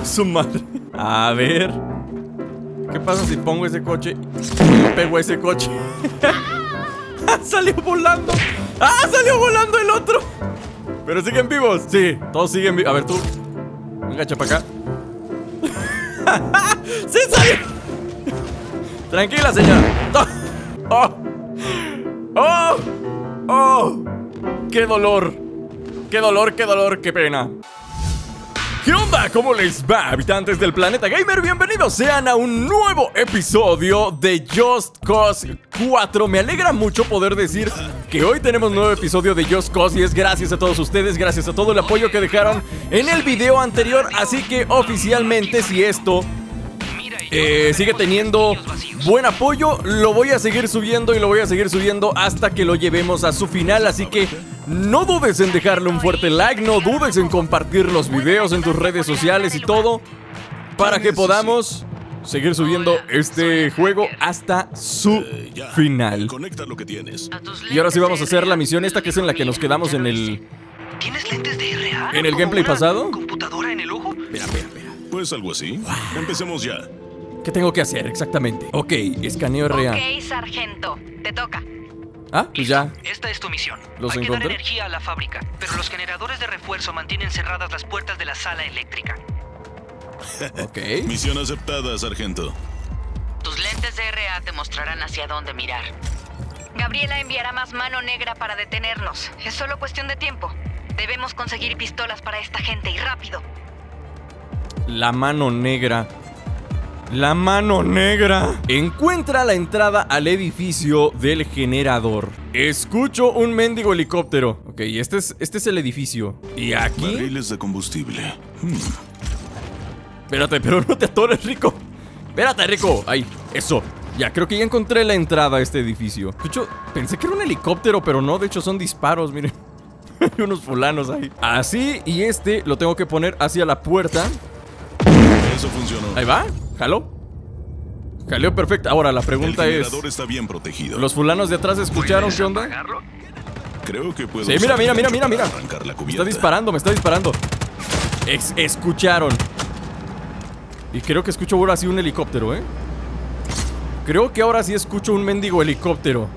su madre. A ver. ¿Qué pasa si pongo ese coche y le pego a ese coche? Salió volando. ¡Ah! Salió volando el otro. Pero siguen vivos. Sí, todos siguen vivos. A ver tú. Venga, para acá. ¡Sí salió! Tranquila, señora. ¡Oh! ¡Oh! ¡Oh! ¡Qué dolor! ¡Qué dolor, qué dolor, qué pena! ¿Qué onda? ¿Cómo les va, habitantes del planeta gamer? Bienvenidos sean a un nuevo episodio de Just Cause 4. Me alegra mucho poder decir que hoy tenemos un nuevo episodio de Just Cause y es gracias a todos ustedes, gracias a todo el apoyo que dejaron en el video anterior. Así que oficialmente, si esto sigue teniendo buen apoyo, lo voy a seguir subiendo y lo voy a seguir subiendo hasta que lo llevemos a su final. Así que no dudes en dejarle un fuerte like, no dudes en compartir los videos en tus redes sociales y todo, para que podamos seguir subiendo este juego hasta su final. Y ahora sí vamos a hacer la misión esta, que es en la que nos quedamos en el... ¿Tienes lentes de RA? ¿En el gameplay pasado? ¿Computadora en el ojo? Espera. Pues algo así. Empecemos ya. ¿Qué tengo que hacer exactamente? Ok, escaneo RA. Ok, sargento, te toca. Ah, pues ya. Esta es tu misión. ¿Los Hay que dar encontré? energía a la fábrica, pero los generadores de refuerzo mantienen cerradas las puertas de la sala eléctrica. Ok. Misión aceptada, sargento. Tus lentes de RA te mostrarán hacia dónde mirar. Gabriela enviará más mano negra para detenernos. Es solo cuestión de tiempo. Debemos conseguir pistolas para esta gente y rápido. La mano negra. La mano negra. Encuentra la entrada al edificio del generador. Escucho un mendigo helicóptero. Ok, este es el edificio. ¿Y aquí? Barriles de combustible. Espérate, pero no te atores, Rico. Espérate, Rico. Ahí, eso. Ya, creo que ya encontré la entrada a este edificio. De hecho, pensé que era un helicóptero, pero no. De hecho, son disparos, miren. Hay unos fulanos ahí. Así, y este lo tengo que poner hacia la puerta. Eso funcionó. Ahí va, jaló. Jaló perfecto. Ahora la pregunta El es: generador está bien protegido. ¿los fulanos de atrás escucharon qué onda? ¿Apagarlo? Creo que puedo. Sí, mira. Arrancar la Me cubierta. me está disparando. Escucharon. Y creo que escucho ahora sí un helicóptero, ¿eh? Creo que ahora sí escucho un mendigo helicóptero.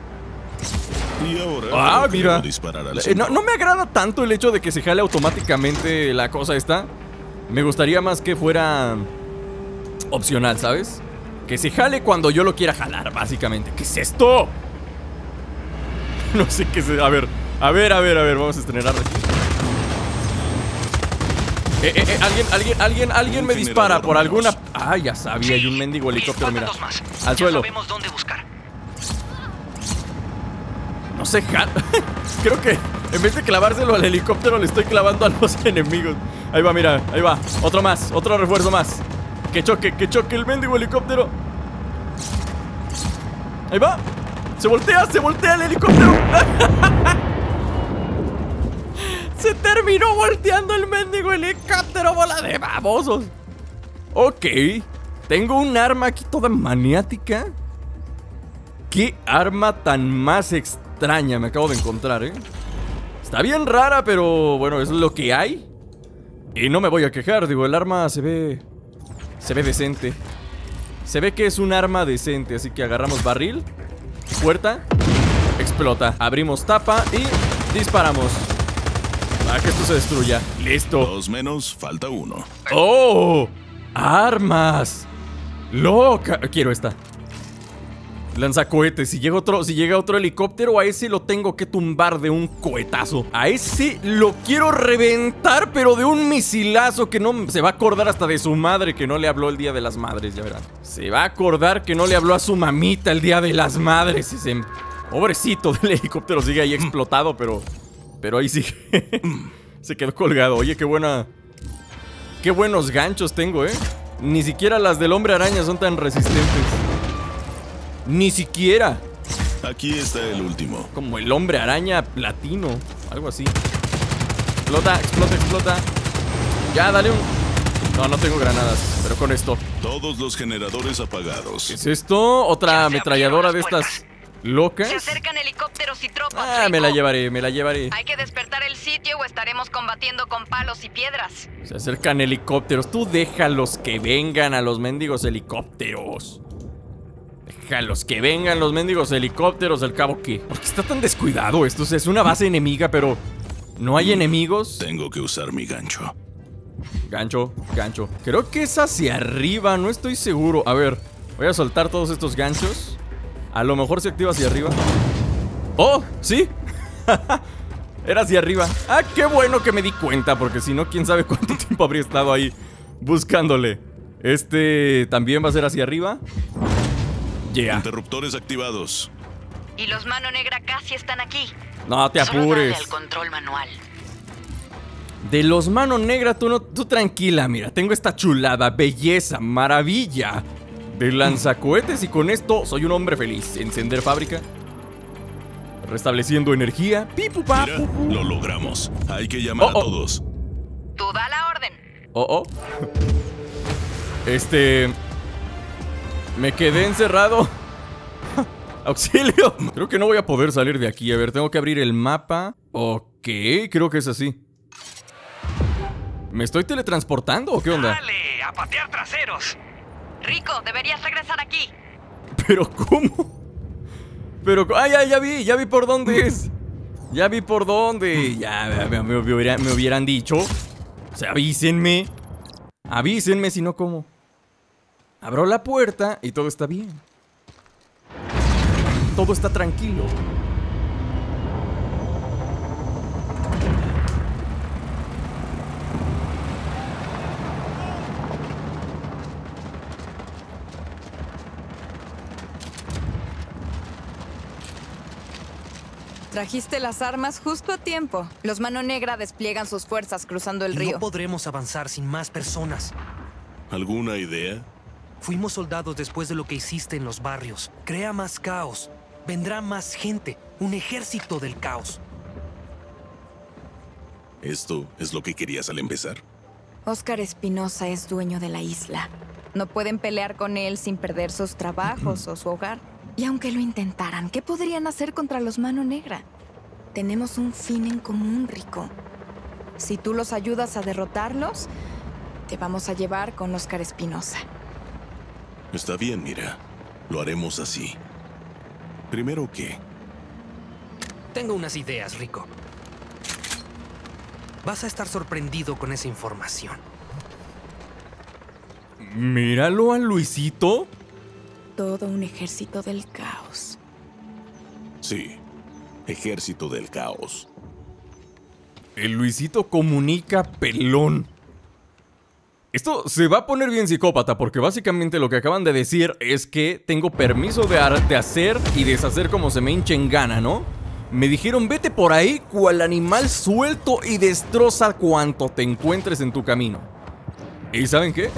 Y ahora creo que Mira. debo disparar al centro. No me agrada tanto el hecho de que se jale automáticamente la cosa esta. Me gustaría más que fuera opcional, ¿sabes? Que se jale cuando yo lo quiera jalar, básicamente. ¿Qué es esto? No sé qué es. A ver, vamos a estrenar aquí. Alguien me dispara por alguna... Ah, ya sabía, hay un mendigo helicóptero, mira. Faltan dos más. Al Ya suelo. sabemos dónde buscar. No sé, creo que en vez de clavárselo al helicóptero, le estoy clavando a los enemigos. Ahí va, mira, ahí va. Otro más, otro refuerzo más. Que choque el mendigo helicóptero. Ahí va. Se voltea el helicóptero. Se terminó volteando el mendigo helicóptero, bola de babosos. Ok. Tengo un arma aquí toda maniática. ¿Qué arma tan más extraña me acabo de encontrar, eh? Está bien rara, pero bueno, es lo que hay. Y no me voy a quejar, digo, el arma se ve decente. Se ve que es un arma decente, así que agarramos barril, puerta, explota. Abrimos tapa y disparamos para que esto se destruya. Listo. 2 menos, falta 1. ¡Oh! ¡Armas! ¡Loca! Quiero esta. Lanzacohetes. Si llega otro helicóptero, a ese lo tengo que tumbar de un cohetazo. A ese lo quiero reventar, pero de un misilazo que no se va a acordar hasta de su madre que no le habló el día de las madres, ya verán. Se va a acordar que no le habló a su mamita el día de las madres. Ese pobrecito del helicóptero sigue ahí explotado, pero ahí sigue. Se quedó colgado. Oye, qué buenos ganchos tengo, Ni siquiera las del hombre araña son tan resistentes. Ni siquiera. Aquí está el último. Como el hombre araña platino, algo así. Explota. Ya, dale un... No tengo granadas, pero con esto. Todos los generadores apagados. ¿Qué es esto? Otra ametralladora de estas locas. Se acercan helicópteros y tropas. Ah, Rico. me la llevaré, me la llevaré. Hay que despertar el sitio o estaremos combatiendo con palos y piedras. Se acercan helicópteros. Tú déjalos que vengan a los mendigos helicópteros. Déjalos que vengan los mendigos helicópteros. ¿Al cabo qué? ¿Por qué está tan descuidado esto? O sea, es una base enemiga, pero no hay enemigos. Tengo que usar mi gancho. Gancho, gancho. Creo que es hacia arriba, no estoy seguro. A ver, voy a soltar todos estos ganchos. A lo mejor se activa hacia arriba. ¡Oh! ¿Sí? Era hacia arriba. Ah, qué bueno que me di cuenta, porque si no, quién sabe cuánto tiempo habría estado ahí buscándole. Este también va a ser hacia arriba. Yeah. Interruptores activados. Y los Mano Negra casi están aquí. No te Solo apures. dale al control manual. De los Mano Negra, tú tranquila, mira. Tengo esta chulada, belleza, maravilla de lanzacohetes y con esto soy un hombre feliz. Encender fábrica. Restableciendo energía. Pipu, pa, Mira, pupu. lo logramos. Hay que llamar a todos. Tú da la orden. Oh. Me quedé encerrado. ¡Auxilio! Creo que no voy a poder salir de aquí. A ver, tengo que abrir el mapa. Ok, creo que es así. ¿Me estoy teletransportando o qué onda? ¡Dale! ¡A patear traseros! Rico, deberías regresar aquí. ¿Pero cómo? Pero... ¡Ay, ya vi por dónde es! Ya vi por dónde. Ya me hubieran dicho. O sea, avísenme. Avísenme, si no, ¿cómo? Abro la puerta y todo está bien. Todo está tranquilo. Trajiste las armas justo a tiempo. Los Mano Negra despliegan sus fuerzas cruzando el río. No podremos avanzar sin más personas. ¿Alguna idea? Fuimos soldados después de lo que hiciste en los barrios. Crea más caos. Vendrá más gente. Un ejército del caos. ¿Esto es lo que querías al empezar? Oscar Espinosa es dueño de la isla. No pueden pelear con él sin perder sus trabajos o su hogar. Y aunque lo intentaran, ¿qué podrían hacer contra los Mano Negra? Tenemos un fin en común, Rico. Si tú los ayudas a derrotarlos, te vamos a llevar con Oscar Espinosa. Está bien, mira. Lo haremos así. Primero, ¿qué? Tengo unas ideas, Rico. Vas a estar sorprendido con esa información. Míralo a Luisito. Todo un ejército del caos. Sí. Ejército del caos. El Luisito comunica pelón. Esto se va a poner bien psicópata, porque básicamente lo que acaban de decir es que tengo permiso de hacer y deshacer como se me hinche en gana, ¿no? Me dijeron, vete por ahí cual animal suelto y destroza cuanto te encuentres en tu camino. ¿Y saben qué?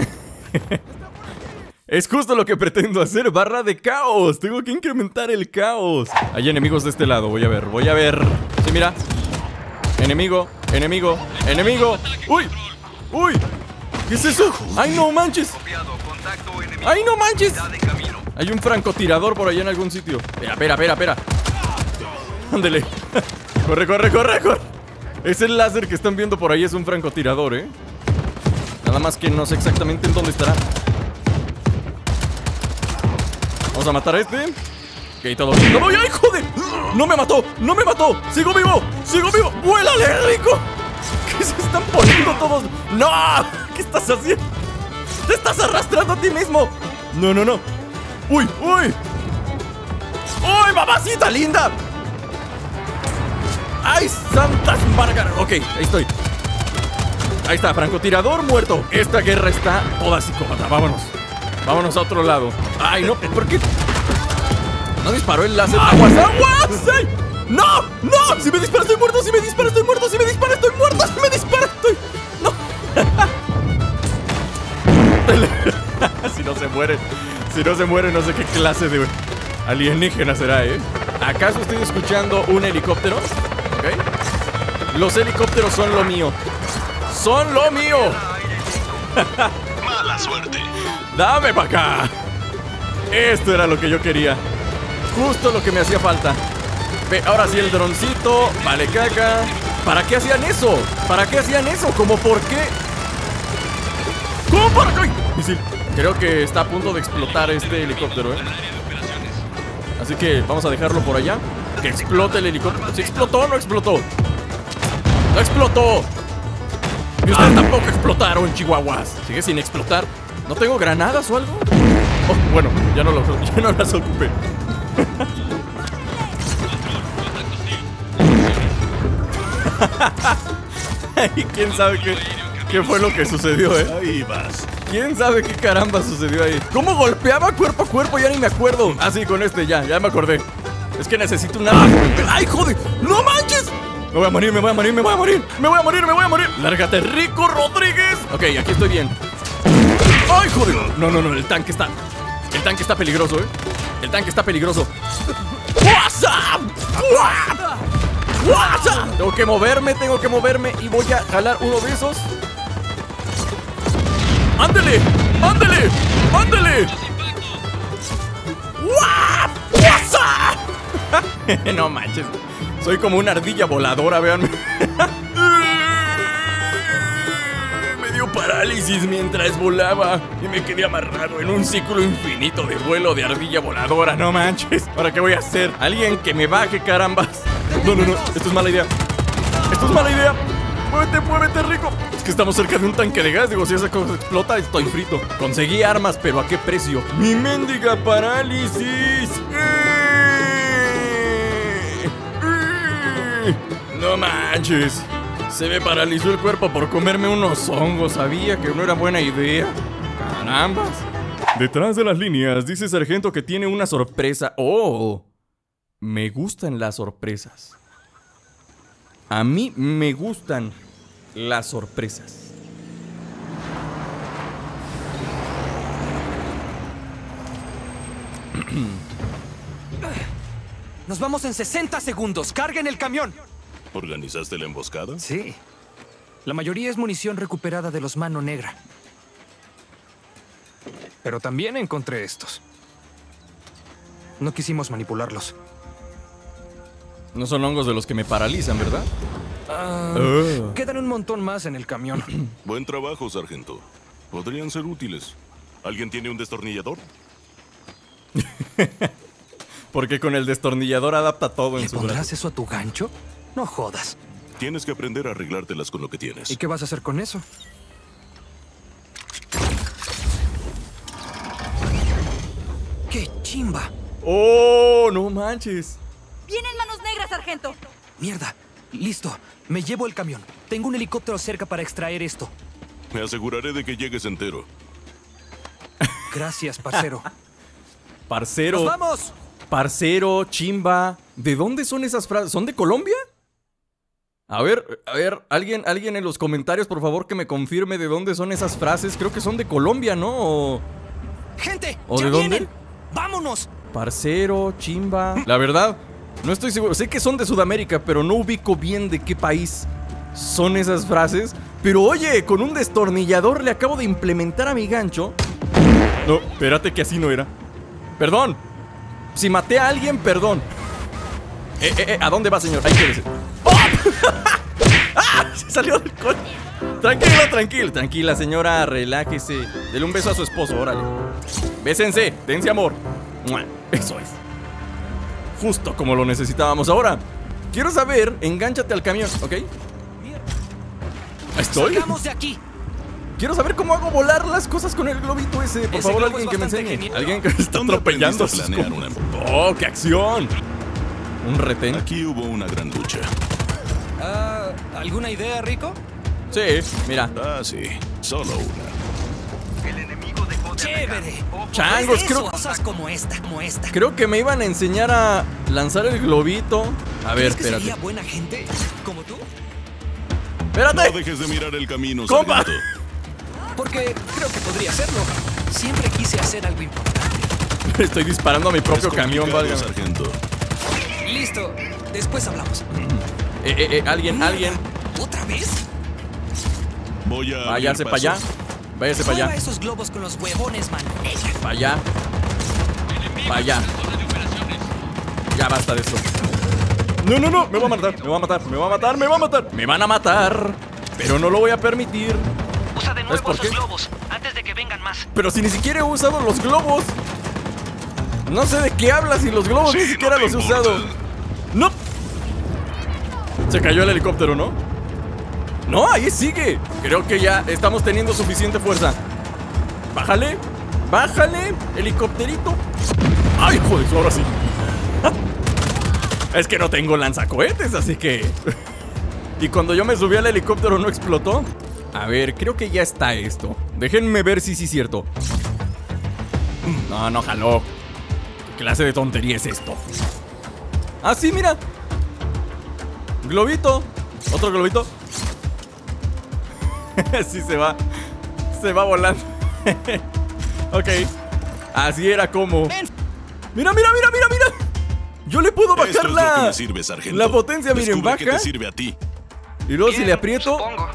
Es justo lo que pretendo hacer, barra de caos. Tengo que incrementar el caos. Hay enemigos de este lado, voy a ver. Sí, mira. Enemigo. ¡Uy! ¿Qué es eso? ¡Ay, no manches! ¡Ay, no manches! Hay un francotirador por allá en algún sitio. Espera. Ándele. Corre. Ese láser que están viendo por ahí es un francotirador, ¿eh? Nada más que no sé exactamente en dónde estará. Vamos a matar a este. Ok, todo bien. ¡Ay, joder! ¡No me mató! ¡Sigo vivo! ¡Vuélale, Rico! ¿Qué se están poniendo todos? ¡No! ¿Qué estás haciendo? ¡Te estás arrastrando a ti mismo! No. ¡Uy! ¡Uy, mamacita linda! ¡Ay, santas margaras! Ok, ahí estoy. Ahí está, francotirador muerto. Esta guerra está toda psicópata. Vámonos a otro lado. ¡Ay, no! ¿Por qué? No disparó el láser. ¡Aguas! ¡Ay! ¡No! Si me dispara estoy muerto. ¡No! Si no se muere, no sé qué clase de alienígena será, ¿eh? ¿Acaso estoy escuchando un helicóptero? ¿Ok? Los helicópteros son lo mío. Mala suerte. ¡Dame para acá! Esto era lo que yo quería. Justo lo que me hacía falta. Ve, ahora sí el droncito. Vale, caca. ¿Para qué hacían eso? ¿Para qué hacían eso? ¿Cómo por qué? ¿Cómo para qué? Misil. Creo que está a punto de explotar este helicóptero, Así que vamos a dejarlo por allá. Que explote el helicóptero. ¿Sí explotó o no explotó? ¡No explotó! Y ustedes tampoco explotaron, chihuahuas. Sigue sin explotar. ¿No tengo granadas o algo? Oh, bueno, ya no las ocupé. Ay, quién sabe qué fue lo que sucedió, Ahí vas. ¿Quién sabe qué caramba sucedió ahí? ¿Cómo golpeaba cuerpo a cuerpo? Ya ni me acuerdo. Ah, sí, con este ya me acordé. Es que necesito un arma. ¡Ay, joder! ¡No manches! Me voy a morir. Lárgate, Rico Rodríguez. Ok, aquí estoy bien. ¡Ay, joder! No, el tanque está peligroso, El tanque está peligroso. ¡WhatsApp! Tengo que moverme y voy a jalar uno de esos. ¡Ándele! ¡WhatsApp! No manches. Soy como una ardilla voladora, véanme. Me dio parálisis mientras volaba y me quedé amarrado en un ciclo infinito de vuelo de ardilla voladora. No manches. ¿Ahora qué voy a hacer? Alguien que me baje, carambas. No. Esto es mala idea. Muévete, Rico. Es que estamos cerca de un tanque de gas. Digo, si esa cosa explota, estoy frito. Conseguí armas, pero ¿a qué precio? ¡Mi mendiga parálisis! No manches. Se me paralizó el cuerpo por comerme unos hongos. Sabía que no era buena idea. Carambas. Detrás de las líneas dice Sargento que tiene una sorpresa. ¡Oh! Me gustan las sorpresas. A mí me gustan las sorpresas. Nos vamos en 60 segundos. ¡Carguen el camión! ¿Organizaste la emboscada? Sí. La mayoría es munición recuperada de los Mano Negra. Pero también encontré estos. No quisimos manipularlos. No son hongos de los que me paralizan, ¿verdad? Quedan un montón más en el camión. Buen trabajo, sargento. Podrían ser útiles. ¿Alguien tiene un destornillador? Porque con el destornillador adapta todo en ¿Le su pondrás brazo. eso a tu gancho? No jodas. Tienes que aprender a arreglártelas con lo que tienes. ¿Y qué vas a hacer con eso? ¡Qué chimba! ¡Oh, no manches! ¡Vienen manos negras, sargento! ¡Mierda! Listo. Me llevo el camión. Tengo un helicóptero cerca para extraer esto. Me aseguraré de que llegues entero. Gracias, parcero. Parcero. ¡Nos vamos! Parcero, chimba. ¿De dónde son esas frases? ¿Son de Colombia? A ver, alguien en los comentarios, por favor, que me confirme de dónde son esas frases. Creo que son de Colombia, ¿no? ¡Gente! ¿O ¡Ya de dónde? vienen! ¡Vámonos! Parcero, chimba. La verdad, no estoy seguro. Sé que son de Sudamérica, pero no ubico bien de qué país son esas frases. Pero oye, con un destornillador le acabo de implementar a mi gancho. No, espérate que así no era. Perdón. Si maté a alguien, perdón. ¿A dónde va, señor? Ahí quédese. ¡Oh! ¡Ah! Se salió del coche. Tranquila, señora, relájese. Dele un beso a su esposo, órale. Bésense, dense amor. ¡Mua! Eso es. Justo como lo necesitábamos. Ahora, quiero saber, engánchate al camión, ¿ok? ¿Estoy? ¡Salgamos de aquí! Quiero saber cómo hago volar las cosas con el globito ese. Por favor, alguien que me enseñe. Alguien que me está atropellando. Planear una... ¡Oh, qué acción! Un retén. Aquí hubo una gran lucha. ¿Alguna idea, Rico? Sí, mira. Ah, sí. Solo una. El enemigo dejó de ¡Chévere! Changos, Cosas como esta. creo que me iban a enseñar a lanzar el globito. A ver, ¿Crees que espérate. sería buena gente? ¿Como tú? ¡Espérate! No dejes de mirar el camino, ¡Compa! sargento. Porque creo que podría hacerlo. Siempre quise hacer algo importante. Estoy disparando a mi propio Es camión, complicado, válgame. sargento. Listo. Después hablamos. Alguien. ¿Otra vez? Voy a Váyase abrir para allá. paso. Váyase para Prueba allá. esos globos con los huevones, mano. Para allá. Para allá. Ya basta de esto. No, no, no, me va a matar, me va a matar, me va a matar, me va a matar. Me van a matar, pero no lo voy a permitir. Usa de ¿Ves nuevo por qué? esos globos antes de que vengan más. Pero si ni siquiera he usado los globos. No sé de qué hablas y los globos ni siquiera los he usado. No. Se cayó el helicóptero, ¿no? No, ahí sigue. Creo que ya estamos teniendo suficiente fuerza. Bájale, bájale, helicópterito. Ay, joder, ahora sí. Es que no tengo lanzacohetes, así que... Y cuando yo me subí al helicóptero no explotó. A ver, creo que ya está esto. Déjenme ver si sí es cierto. No, no jaló. ¿Qué clase de tontería es esto? Ah, sí, mira. Globito. Otro globito. Sí se va. Se va volando. Ok. Así era como. Mira, mira, mira, mira, mira. Yo le puedo bajar Esto es lo que me sirve, sargento. la potencia, miren, Descubre qué baja. te sirve a ti. Y luego si le aprieto,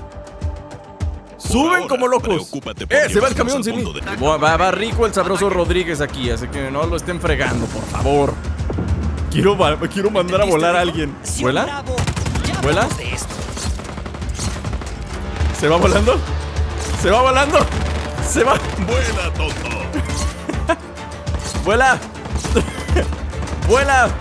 suben ahora, como locos. preocúpate por Se va el llevarnos camión al sin mí. punto de- Va rico el sabroso Rodríguez aquí, así que no lo estén fregando, por favor. Quiero mandar a volar a alguien. ¿Vuela? ¿Vuela? ¿Se va volando? ¿Se va volando? ¡Se va! ¡Vuela, tonto! ¡Vuela! ¡Vuela!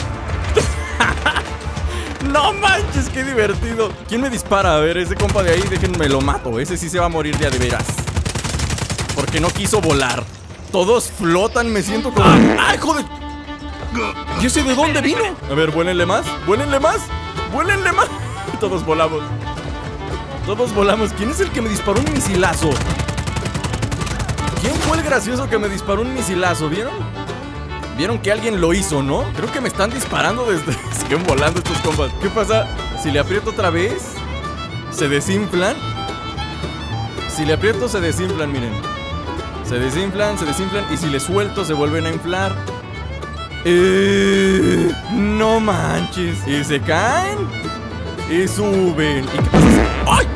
¡No manches, qué divertido! ¿Quién me dispara? A ver, ese compa de ahí, déjenme lo mato. Ese sí se va a morir de a de veras. Porque no quiso volar. Todos flotan, me siento como... ¡Ay, joder! ¿Y ese de dónde vino? A ver, vuélenle más, vuélenle más, vuélenle más. Todos volamos. Todos volamos. ¿Quién es el que me disparó un misilazo? ¿Quién fue el gracioso que me disparó un misilazo? ¿Vieron? Vieron que alguien lo hizo, ¿no? Creo que me están disparando desde... Siguen volando estos compas. ¿Qué pasa? Si le aprieto otra vez, ¿se desinflan? Si le aprieto, se desinflan, miren. Se desinflan, y si le suelto, se vuelven a inflar. No manches. Y se caen y suben. ¿Y qué pasa? ¡Ay!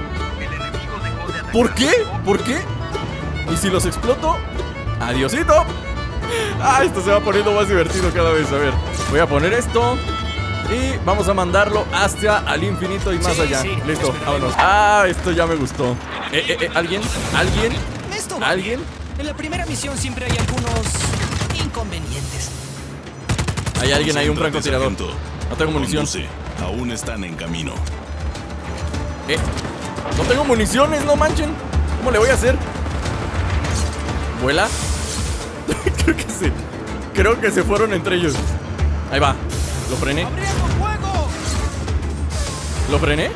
¿Por qué? ¿Por qué? ¿Y si los exploto? ¡Adiosito! Ah, esto se va poniendo más divertido cada vez. A ver, voy a poner esto y vamos a mandarlo hasta al infinito y más Sí, allá. sí, Listo, esperaremos. vámonos. Ah, esto ya me gustó. ¿Alguien? ¿Alguien? Esto va ¿Alguien? bien. En la primera misión siempre hay algunos inconvenientes. Hay alguien ahí, un Concéntrate, francotirador. sargento. No tengo munición. Conduce. Aún están en camino. No tengo municiones, no manchen. ¿Cómo le voy a hacer? ¿Vuela? Creo que sí. Creo que se fueron entre ellos. Ahí va. Lo frené. ¡Abriendo fuego! ¿Lo frené?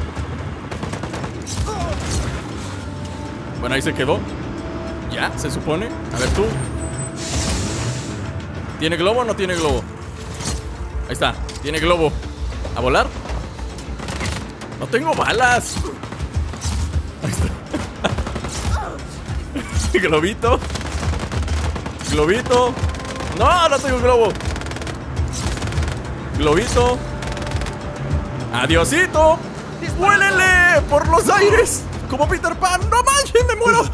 Bueno, ahí se quedó. Ya, se supone. A ver tú. ¿Tiene globo o no tiene globo? Ahí está, tiene globo. ¿A volar? No tengo balas. Ahí está. Globito. Globito. No, no tengo globo. Globito. Adiosito. ¡Vuélele por los aires! Como Peter Pan. ¡No manches, me muero!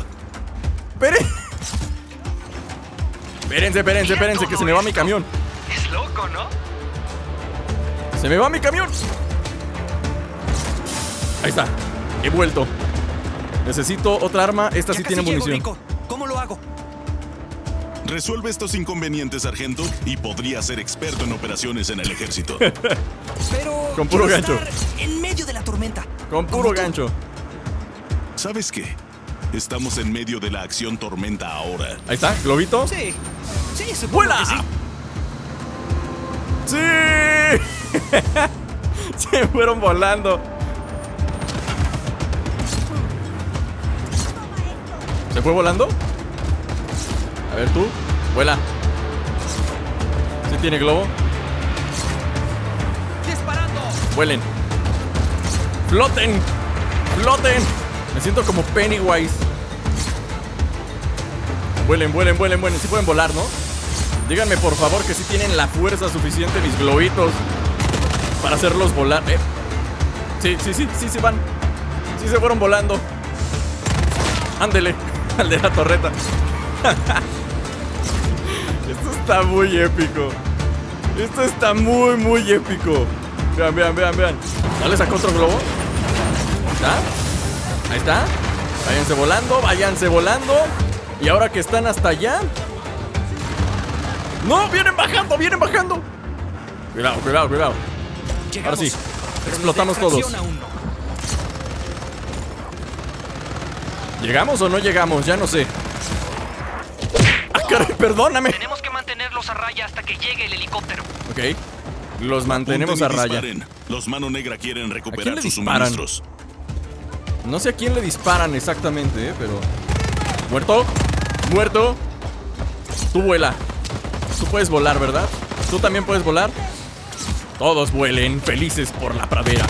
Espérense, que se me va mi camión. Es loco, ¿no? ¡Se me va mi camión! Ahí está, he vuelto. Necesito otra arma, esta sí Ya tiene casi llego, munición. Rico. ¿Cómo lo hago? Resuelve estos inconvenientes, sargento, y podría ser experto en operaciones en el ejército. Pero Con puro quiero gancho. estar en medio de la tormenta. Con Como puro tú. gancho. ¿Sabes qué? Estamos en medio de la acción tormenta ahora. Ahí está, globito. Sí, supongo ¡Vuela! que sí. ¡Sí! Se fueron volando. ¿Se fue volando? A ver tú, vuela. ¿Sí tiene globo? ¡Disparando! Vuelen. ¡Floten! ¡Floten! Me siento como Pennywise. Vuelen. Sí pueden volar, ¿no? Díganme por favor que sí tienen la fuerza suficiente mis globitos para hacerlos volar. Sí se van. Sí se fueron volando. Ándele, al de la torreta. Esto está muy épico. Esto está muy, muy épico. Vean, vean, vean, vean. ¿No le sacó otro globo? ¿Está? Ahí está. Váyanse volando, váyanse volando. Y ahora que están hasta allá. ¡No! ¡Vienen bajando, vienen bajando! Cuidado, cuidado, cuidado. Llegamos, Ahora sí, pero explotamos los de todos. extracción aún no. ¿Llegamos o no llegamos? Ya no sé. ¡Ah, caray! Perdóname. Tenemos que mantenerlos a raya hasta que llegue el helicóptero. Ok. Los mantenemos a Apunten y raya. disparen. Los Mano Negra quieren ¿A quién recuperar le sus disparan? suministros. No sé a quién le disparan exactamente, pero... ¿Muerto? ¿Muerto? Tú vuela. Tú puedes volar, ¿verdad? ¿Tú también puedes volar? Todos vuelen, felices por la pradera.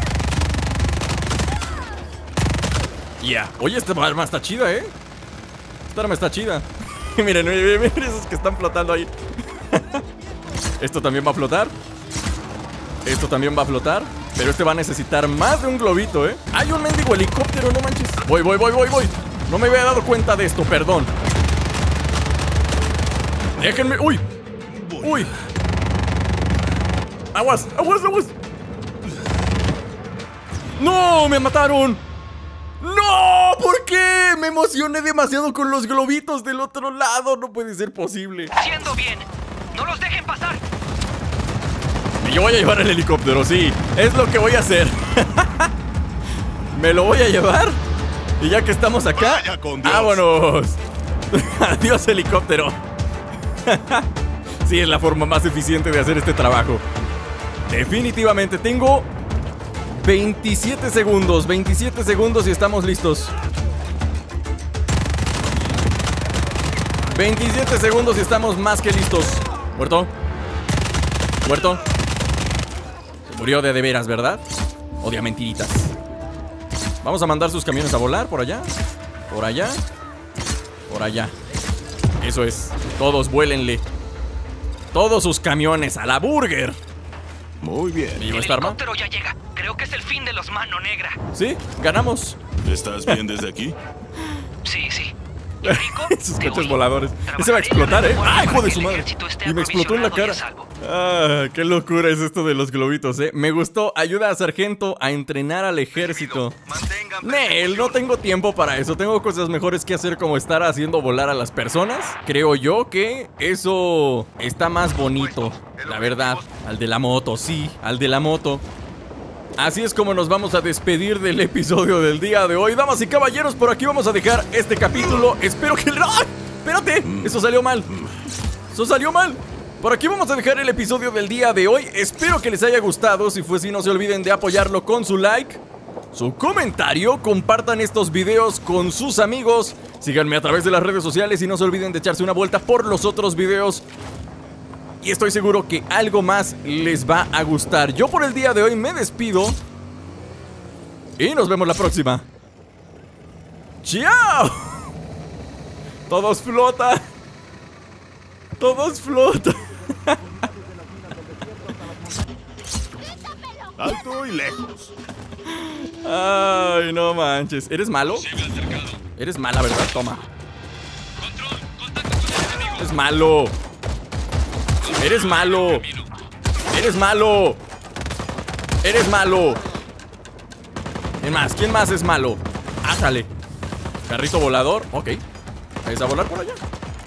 Ya. Oye, esta arma está chida, ¿eh? Esta arma está chida. Miren, miren, miren esos que están flotando ahí. Esto también va a flotar. Esto también va a flotar. Pero este va a necesitar más de un globito, ¿eh? ¡Hay un mendigo helicóptero, no manches! Voy, voy, voy, voy, voy. No me había dado cuenta de esto, perdón. Déjenme... ¡Uy! ¡Uy! ¡Aguas! ¡Aguas! ¡Aguas! ¡No! ¡Me mataron! ¡No! ¿Por qué? Me emocioné demasiado con los globitos del otro lado. No puede ser posible. Siendo bien, no los dejen pasar. Y yo voy a llevar el helicóptero, sí. Es lo que voy a hacer. Me lo voy a llevar. Y ya que estamos acá, Vaya con Dios. ¡vámonos! Adiós, helicóptero. Sí, es la forma más eficiente de hacer este trabajo. Definitivamente. Tengo 27 segundos. 27 segundos y estamos listos. 27 segundos y estamos más que listos. ¿Muerto? ¿Muerto? Se murió de veras, ¿verdad? O de mentiritas. Vamos a mandar sus camiones a volar por allá. Por allá. Por allá. Eso es. Todos vuélenle. Todos sus camiones a la burger. Muy bien. ¿Me llevo El esta arma? helicóptero ya llega. Creo que es el fin de los Mano Negra. Sí, ganamos. ¿Estás bien desde aquí? Sí, sí. ¿Y Rico? Sus Te coches oí. voladores. Ese va a Trabajaré explotar, en ¿eh? el ¡Ah, hijo para de que su el madre! ejército esté Y me explotó en la cara. aprovisionado y a salvo. Ah, qué locura es esto de los globitos, ¿eh? Me gustó. Ayuda a sargento a entrenar al ejército. Nel, no tengo tiempo para eso. Tengo cosas mejores que hacer, como estar haciendo volar a las personas. Creo yo que eso está más bonito, la verdad. Al de la moto, sí, al de la moto. Así es como nos vamos a despedir del episodio del día de hoy. Damas y caballeros, por aquí vamos a dejar este capítulo. Espero que... ¡Ay! ¡Espérate! Eso salió mal. Eso salió mal. Por aquí vamos a dejar el episodio del día de hoy. Espero que les haya gustado. Si fue así, no se olviden de apoyarlo con su like, su comentario. Compartan estos videos con sus amigos. Síganme a través de las redes sociales y no se olviden de echarse una vuelta por los otros videos. Y estoy seguro que algo más les va a gustar. Yo por el día de hoy me despido. Y nos vemos la próxima. ¡Chao! Todos flotan. Todos flotan. Alto y lejos. Ay, no manches. ¿Eres malo? Eres mala, ¿verdad? Toma. Eres malo. Eres malo. Eres malo. Eres malo. ¿Quién más es malo? Ájale. Carrito volador. Ok. ¿Vais a volar por allá?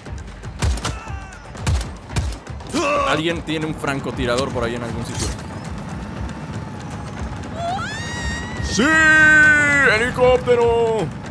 Alguien tiene un francotirador por ahí en algún sitio. ¡Sí! ¡Helicóptero!